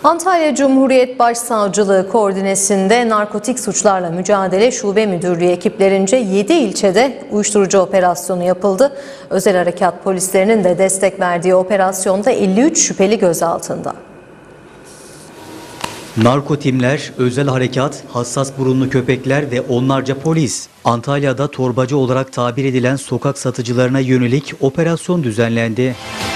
Antalya Cumhuriyet Başsavcılığı koordinesinde Narkotik Suçlarla Mücadele Şube Müdürlüğü ekiplerince 7 ilçede uyuşturucu operasyonu yapıldı. Özel harekat polislerinin de destek verdiği operasyonda 53 şüpheli gözaltında. Narkotimler, özel harekat, hassas burunlu köpekler ve onlarca polis. Antalya'da torbacı olarak tabir edilen sokak satıcılarına yönelik operasyon düzenlendi.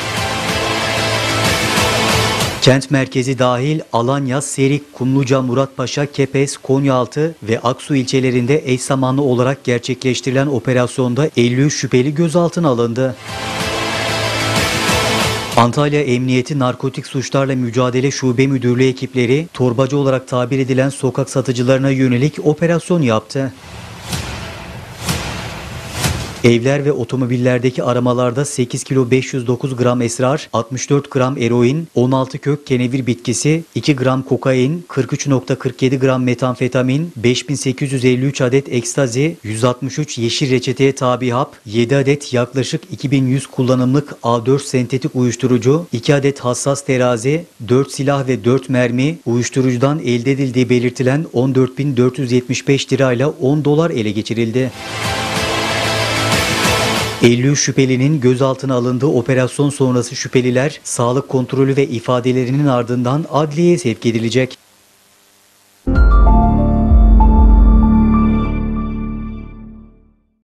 Kent merkezi dahil Alanya, Serik, Kumluca, Muratpaşa, Kepez, Konyaaltı ve Aksu ilçelerinde eş zamanlı olarak gerçekleştirilen operasyonda 53 şüpheli gözaltına alındı. Antalya Emniyeti Narkotik Suçlarla Mücadele Şube Müdürlüğü ekipleri torbacı olarak tabir edilen sokak satıcılarına yönelik operasyon yaptı. Evler ve otomobillerdeki aramalarda 8 kilo 509 gram esrar, 64 gram eroin, 16 kök kenevir bitkisi, 2 gram kokain, 43.47 gram metamfetamin, 5853 adet ekstazi, 163 yeşil reçeteye tabi hap, 7 adet yaklaşık 2100 kullanımlık A4 sentetik uyuşturucu, 2 adet hassas terazi, 4 silah ve 4 mermi, uyuşturucudan elde edildiği belirtilen 14.475 lirayla 10 dolar ele geçirildi. 53 şüphelinin gözaltına alındığı operasyon sonrası şüpheliler sağlık kontrolü ve ifadelerinin ardından adliyeye sevk edilecek.